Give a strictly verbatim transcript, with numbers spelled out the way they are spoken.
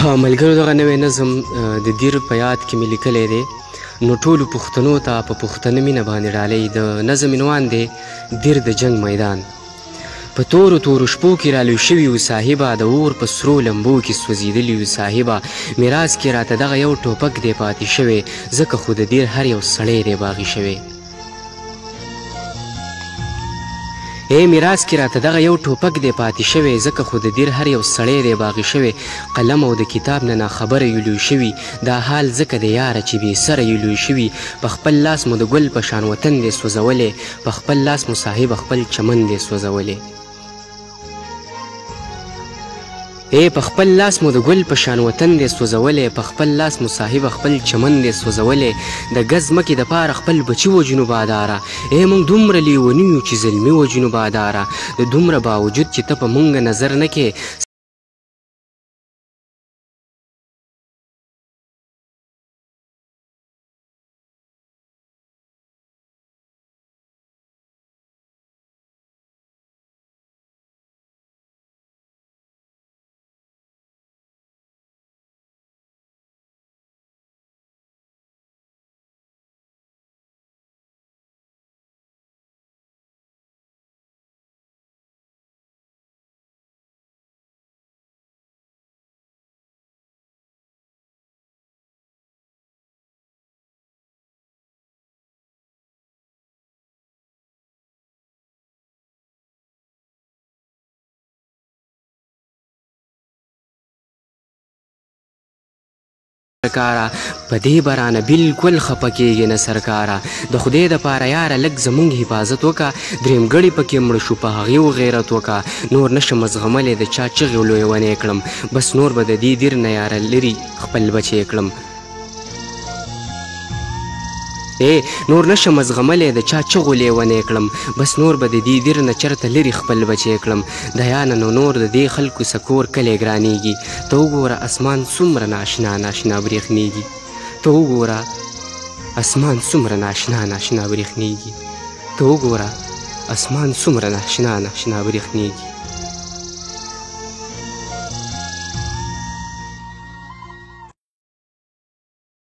ملګرو دغه نوی نظم د دیر په یاد کې مې لیکلی دی نو ټولو پښتنو ته په پښتنه مینه باندې ډالۍ. د نظم عنوان دی دیر د جنگ میدان. په تورو تورو شپو کې رالوی شوي یو صاحبه، د اور په سرو لمبو کې سوځېدلي یو صاحبه. میراث کې راته دغه یو ټوپک دی پاتې شوی، ځکه خو د دیر هر یو سړی دی باغي شوی. ای میراث کې راته دغه یو ټوپک دی پاتې شوی، ځکه خو د دیر هر یو سړی دی باغي شوی. قلم او د کتاب نه ناخبره یو لوی شوي، دا حال ځکه د یاره چې بې سره یو لوی شوي. په خپل لاس مو د ګل په شان وطن دی سوځولی، په خپل لاس مو صاحب خپل چمن دی سوځولی. ای په خپل لاس مو د ګل په شان وطن دی سوځولی، په خپل لاس مو صاحب خپل چمن دی سوځولی. د ګز مکې دپاره خپل بچي وجنو باداره، ای موږ دومره لیوني یو چې زلمي وجنو باداره. د دومره باوجود چې ته په موږ نظر نه کې سرکاره په دې به رانه بلکل خفه کېږي نه سرکاره. د خدای دپاره یاره لږ زموږ حفاظت وکړه، درېیم ګړی پکې مړه شو په هغې و غیرت وکړه. نور نشم زغملی د چا چغې لویونی کړم، بس نور به د دې دیر نه یاره لرې خپل بچی کړم. ای نور نشم زغملی د چا چغو لیونی کړم، بس نور به د دې دیر نه چرته لرې خپل بچی کړم. د یانه نو نور د دې خلکو سکور کلی ګرانیږي. ته وګوره اسمان څومره ناشنا ناشنا برېښنیږي، ته وګوره اسمان څومره ناشنا ناشنا برېښنیږي، ته وګوره اسمان څومره ناشنا ناشنا برېښنیږي.